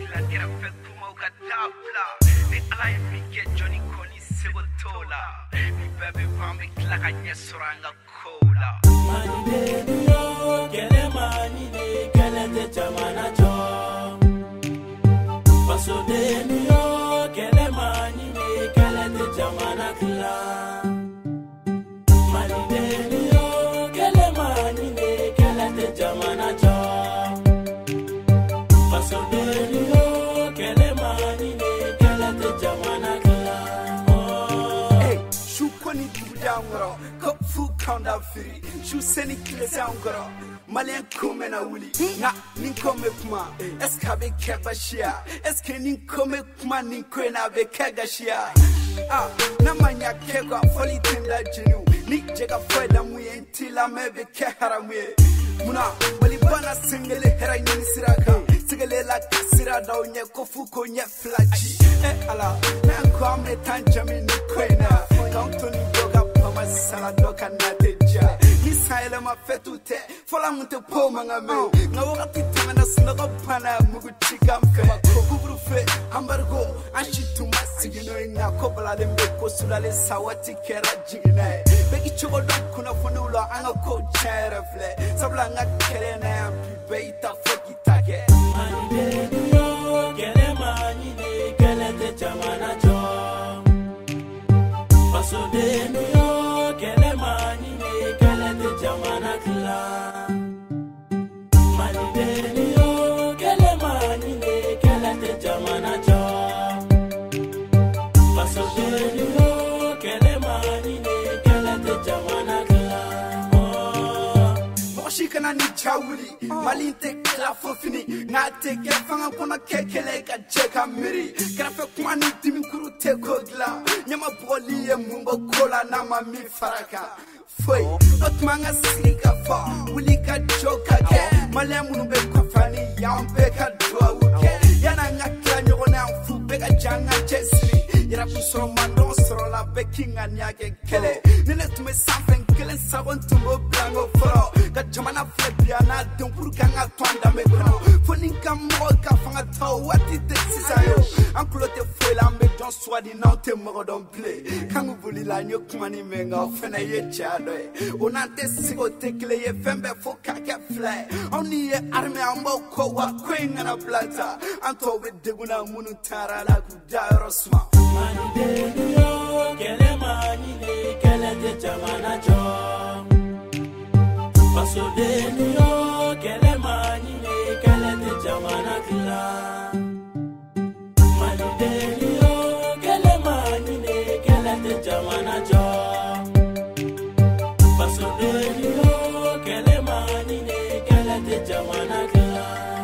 la tierra fue como catapla. Ni ala y mi que Johnny Connie se botola. Mi bebé vambi clacaña soranga cola. Mani de Dio, que le mani de que le te chamana cho. Paso de Dio, que le mani de que le te chamana cla. Mani de Dio, que le mani de que le te chamana cho. Paso de Dio, que le mani de que le te chamana cla. Hey, shukoni tudangro, kofu kanda free. Shu seni kile sangro. Malien come na wuli nga ninkome kuma eskabe kebashia eske ninkome kuma ninkwena be kegashia na manya kegwa foli tenda jinu ni jega feda muyentila mebe keharamuye muna malibana singele hera nyini siraka sigele la kasira da onye kofu ko nye flaji ala na kwamne tanjami ninkwena kauntoni doga pama sala doka na teja Nisayla ma fetute fola munte po manga me nga wakati tamana snogo pana mugu chika mfe kuburu fe ambargo anshitu masigino ina kobala de mbeko sulale sawati kera jigine begi chogo don kuna fonula anga ko chere fle sabla nga kere na ambi beita foki take Mani de Dio, que le mani de que le te chamana cho. Paso de Dio, que le mani de que le te chamana cla. Mani de Dio, que le mani de que le te chamana cho. Paso de Dio, que le mani de que le te chamana cla. Moshikana ni chawuli malinte kla fofini ngate ke fanga kona kekele ka cheka miri grafe kwani timi kuru te kodla nyama boli e mumbo kola na mami faraka foi otmanga sika fa wuli ka joka ke malemu be kofani yambe ka dwa uke yana ngakla nyona fu be ka janga chesri ira kusoro mando soro la bekinga nyake kele nene tume samfen kele sabon tumbo blango foro ka jamana flebiana don purkanga twanda me kono foninka mo ka fanga taw wati te sisayo ankulote foila me don swadi na te mo don play kangu buli la nyokmani menga fena ye chado onante sigo tekle ye fembe fo ka ke fly oni ye arme ambo ko wa kwenga na plata anto be deguna munu tara la ku dairosma Mani de Dio, que le mani de que le te chamana cho. Paso de Dio, que le mani de que le te chamana cla. Mani de Dio, que le mani de que le te chamana cho. Paso de Dio, que le mani de que le te chamana cla.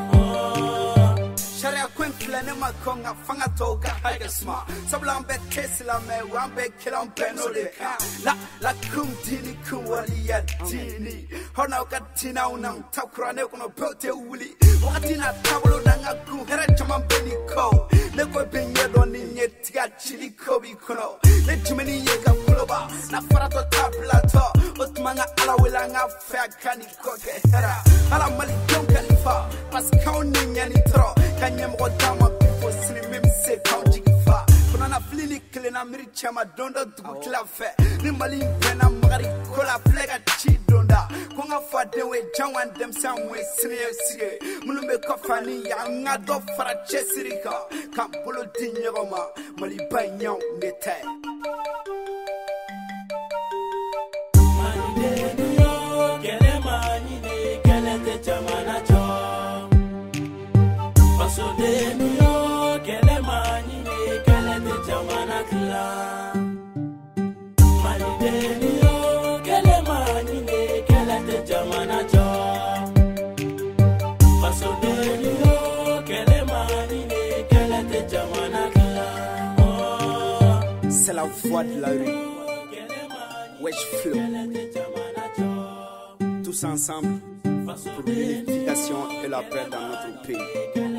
Sharia kwen plane makonga fanga toga hagasma sablambe tesla me wambe kilambe no leka la kum dini kum waliya dini hona katina unam takrane kuno pote wuli wakati na tablo danga ku hera chama beni ko le ko benye do ni nyetiga chili ko bi kuno le tumeni yega kuloba na farato tablato otmanga ala welanga fa kani ko ke hera ala mali don kalifa pas kauni nyani tro kanyem godama before slim se kaunji fa kuna na flini klena miri chama donda dugu klafe ni mali pena magari kola flega chi donda konga fa dewe jangwan dem samwe sine sige mulumbe kofani ya ngado fara chesirika kampulo dinyoma mali banyaw nete Mani de Dio, que le mani de que le te chamana cho. Paso de Dio, que le mani de que le te chamana cla. Mani de Dio, que le mani de que le te chamana cho. Paso de Dio, que le mani de que le te chamana cla. c'est la voix de la rue Wesh Flow tous ensemble pour l'unification et la paix dans notre pays